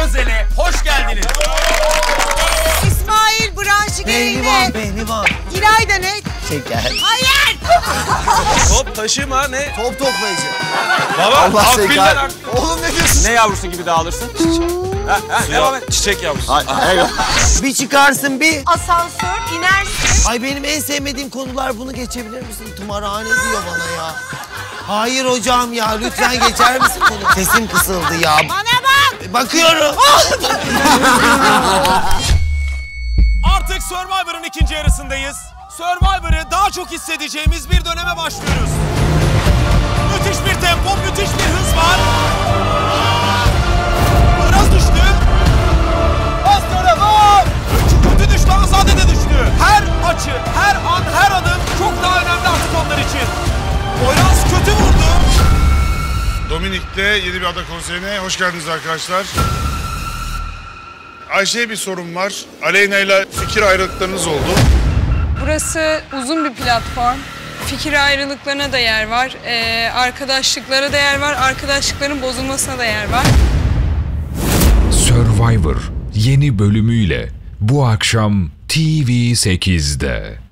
Özel'e hoş geldiniz. İsmail branşı gereğinde. Pehlivan. İlayda ne? Şeker. Hayır. Top taşıma ne? Top toplayıcı. Baba Allah affiller şeker. artık. Oğlum ne diyorsun? Ne yavrusu gibi dağılırsın? Devam et. Çiçek yavrusu. Bir çıkarsın bir. Asansör inersin. Ay benim en sevmediğim konular, bunu geçebilir misin? Tımarhane diyor bana ya. Hayır hocam ya, lütfen geçer misin konu? Sesim kısıldı ya. Bana bak. Bakıyorum. Artık Survivor'ın ikinci yarısındayız. Survivor'ı daha çok hissedeceğimiz bir döneme başlıyoruz. Müthiş bir tempo, müthiş bir hız var. Biraz düştü. Bastara bak. Kötü düştü, Azade de düştü. Her açı, her an, her adım çok daha önemli artık onlar için. Poyraz kötü vurdu. Dominik'te yeni bir ada konserine hoş geldiniz arkadaşlar. Ayşe'ye bir sorum var. Aleyna ile fikir ayrılıklarınız oldu. Burası uzun bir platform. Fikir ayrılıklarına da yer var. Arkadaşlıklara da yer var. Arkadaşlıkların bozulmasına da yer var. Survivor yeni bölümüyle bu akşam TV8'de.